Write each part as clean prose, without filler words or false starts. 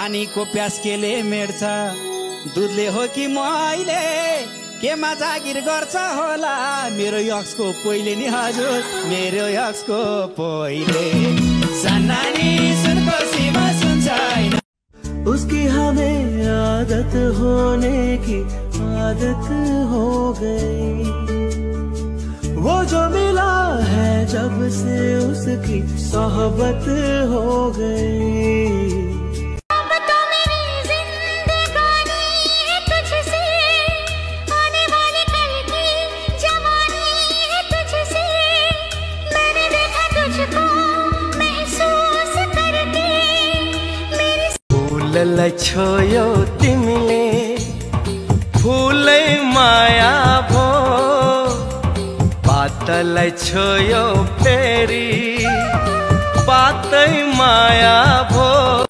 पानीको प्यास केले मेट्छ दुधले हो कि मैले केमा जागिर गर्छ होला मेरो यक्सको पहिले नि हजुर मेरो यक्सको पहिले सन्नानी सुनको सीमा सुन्छ उसकी हमें आदत होने की आदत हो गई वो जो मिला है जब से उसकी सोहबत हो गई फूललाई छोयो तिमीले फूलै माया भो पातलाई छोयो फेरि पातै माया भो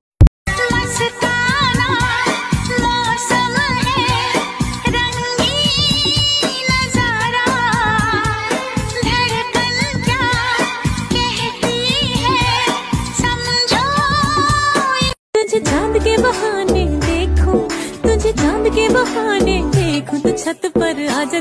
चांद के बहाने देखूं तुझे चांद के बहाने देखूं तो छत पर आजा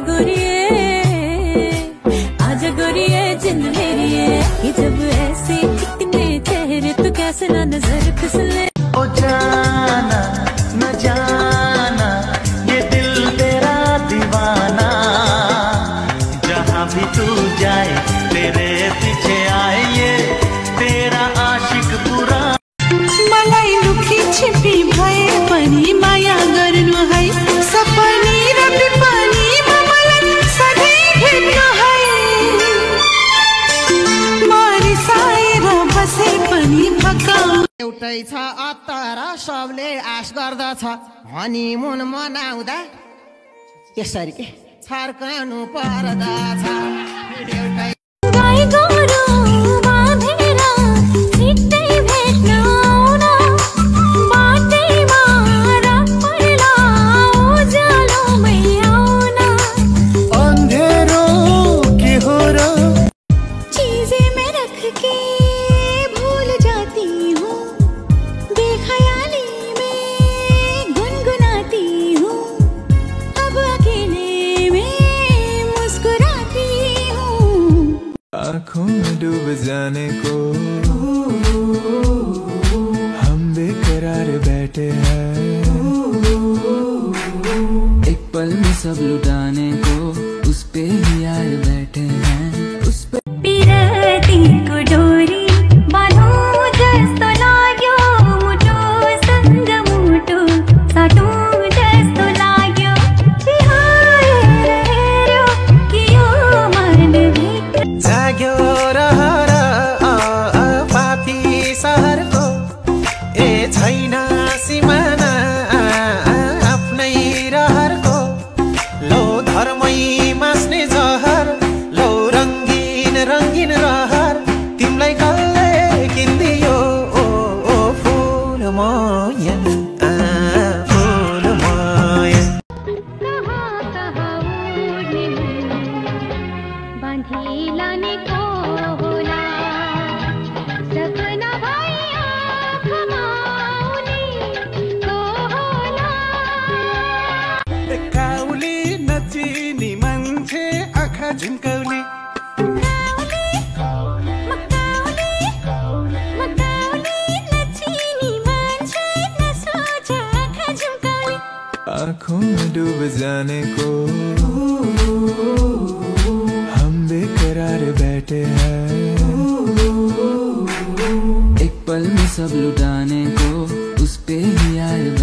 गोरिये जिंद मेरी है कि जब ऐसे कितने चेहरे तो कैसे ना नजर फिसले ओ जाना न जाना ये दिल तेरा दीवाना जहाँ भी तू जाए तेरे पीछे आए ये तेरा आशिक पूरा मलाई लुखी छिपी भए पनि माया गर्नु है सपनी र विपनीमा मलाई सधैँ भेट्नु है मरिसाएर बसे पनि भकाउ एउटै छ अत्तर सबले आश गर्दछ हनीमुन मनाउँदा यसरी के छर्कनु पर्दछ एउटै गाई गोरु बाँधेर छिट्टै भेट्न आउन बाटैमा रातैला उज्यालोमै आउन अंधेरो के हो र चीजें मैं रख के भूल जाती हूँ बेख्याली में गुनगुनाती हूँ अब अकेले में मुस्कुराती हूँ आँखों में डूब जाने को हम बेकरार बैठे हैं एक पल में सब लुटाने को उस पे ही यार बैठे हैं उस पे पिरती को डोरी बाँधौँ जस्तो लाग्यो मुटु सँग मुटु साटौँ जस्तो लाग्यो बिहाएर हेर्यो कि यो मनभित्र जाग्यो रहर पापी सहरको ए छैन सिमाना आफ्नै रहरको लो धर्मै मास्ने जहर लो रङ्गीन रङ्गीन रहर तिमीलाई कसले किन्दियो ओ फुल माया फुल माया कहाँ कहाँ उड्ने बाँधी लाने को होला सपना भई आँखामा आउने को होला काउली नचिनी मान्छे आँखा झुम्काउने आँखों में डूब जाने को हम बेकरार बैठे हैं एक पल में सब लुटाने को उस पे ही यार